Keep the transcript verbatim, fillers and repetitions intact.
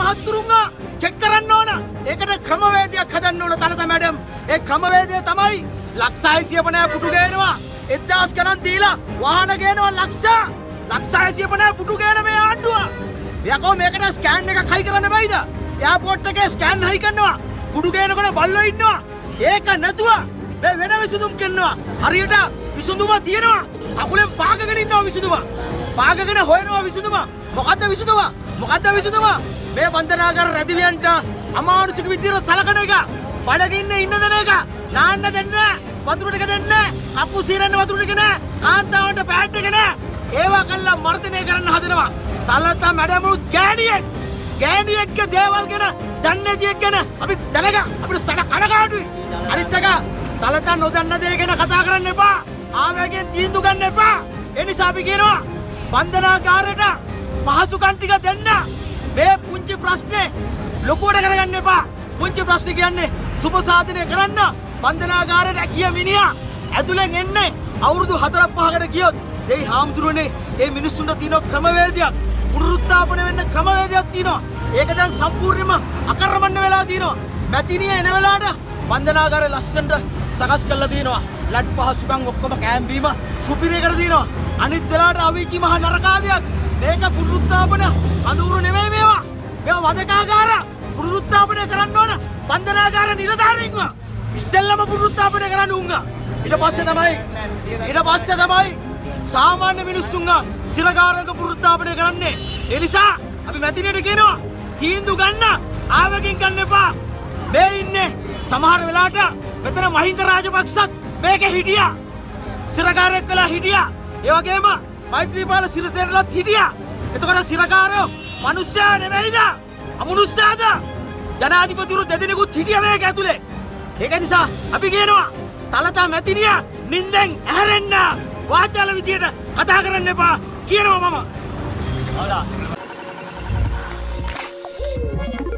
මහත්තුරුන්ගා check කරන්න ඕන. ඒකට ක්‍රමවේදයක් හදන්න ඕන තනත මැඩම්. ඒ ක්‍රමවේදය තමයි ලක්ෂ හයසිය පනහ පුටු ගේනවා. එක්දහස් ගණන් දීලා වාහන ගේනවා ලක්ෂ ලක්ෂ හයසිය පනහ පුටු ගේන මේ ආණ්ඩුව. යකෝ මේකට ස්කෑන් එකක් හයි කරන්න බැයිද? එයාපෝට් එකේ ස්කෑන් හයි කරනවා. කුඩු ගේනකොට බල්ලෝ ඉන්නවා. ඒක නැතුව මේ වෙන විසඳුම් කරනවා. හරියට විසඳුම තියෙනවා. අකුලෙන් පාගගෙන ඉන්නවා විසඳුම. පාගගෙන හොයනවා විසඳුම. මොකද්ද විසඳුම? මොකද්ද විසඳුම? මේ බන්ධනාගාර රැදිවියන්ට අමානුෂික විදියට සලකන එක. බඩගින්න ඉන්න දෙන එක. නාන්න දෙන්න. වතුර ටික දෙන්න. කපු සීරන්න වතුර ටික නෑ. කාන්තාවන්ට පෑඩ් එක නෑ. ඒවා කළා මර්ධනය කරන්න හදනවා. තලතා මැඩමුත් ගෑණියෙක්. ගෑණියෙක්ගේ දේවල් ගැන දන්නේ දියෙක් ගැන අපි දැනග අපිට සඩ කඩකාඩුයි. අනිත් එක තලතා නොදන්න දේ ගැන කතා කරන්න එපා. ආවේගයෙන් තීන්දුව ගන්න එපා. ඒ නිසා අපි කියනවා බන්ධනාගාරයට පහසුකම් ටික දෙන්න. මේ පුංචි ප්‍රශ්නේ ලොකුවට කරගන්න එපා. පුංචි ප්‍රශ්නේ කියන්නේ සුබ සාධනය කරන්න. බන්ධනාගාරයට ගිය මිනිහා ඇතුලෙන් එන්නේ අවුරුදු හතරක් පහකට ගියොත් දෙයි හාමුදුරනේ මේ මිනිස්සුන්ට තියෙන ක්‍රමවේදයක් පුනරුත්ථාපන වෙන්න ක්‍රමවේදයක් තියෙනවා. ඒක දැන් සම්පූර්ණයෙන්ම අකර්මණ්‍ය වෙලා තියෙනවා. මැතිනිය එන වෙලාවට බන්ධනාගාරය ලස්සනට සකස් කරලා තියෙනවා. ලැට් පහසුකම් ඔක්කොම කෑම්බීම සුපිරිය කරලා තියෙනවා. අනිත් වෙලාවට අවීචි මහ නරකාදයක්. මේක පුනරුත්ථාපන කඳවුරු නෙමෙයි මේවා. මේවා වදකාගාර පුනරුත්ථාපනය කරන්න ඕන බන්ධනාගාර නිලධාරීන්ව. ඉස්සෙල්ලම පුනරුත්ථාපනය කරන්න උංගා. ඊට පස්සේ තමයි ඊට පස්සේ තමයි සාමාන්‍ය මිනිස්සුන්ව සිරකාරක පුනරුත්ථාපනය කරන්නේ. ඒ නිසා අපි මැතිනියට කියනවා තීන්දුව ගන්න ආවකින් ගන්න එපා. මේ ඉන්නේ සමහර වෙලාවට මෙතන මහින්ද රාජපක්ෂත් මේකේ හිටියා. සිරකාරයෙක් වෙලා හිටියා. ඒ වගේම මෛත්‍රීපාල සිරිසේනලත් හිටියා. එතකොට සිරකාරයෝ මිනිස්සයා නෙමෙයිද? අමනුෂ්‍යද? ජනාධිපතිවරු දෙදෙනෙකුත් හිටියා මේක ඇතුලේ. ඒක නිසා අපි කියනවා තලතා මැතිනිය නින්දෙන් ඇහැරෙන්න. වාචාල විදියට කතා කරන්න එපා කියනවා මම. හොලා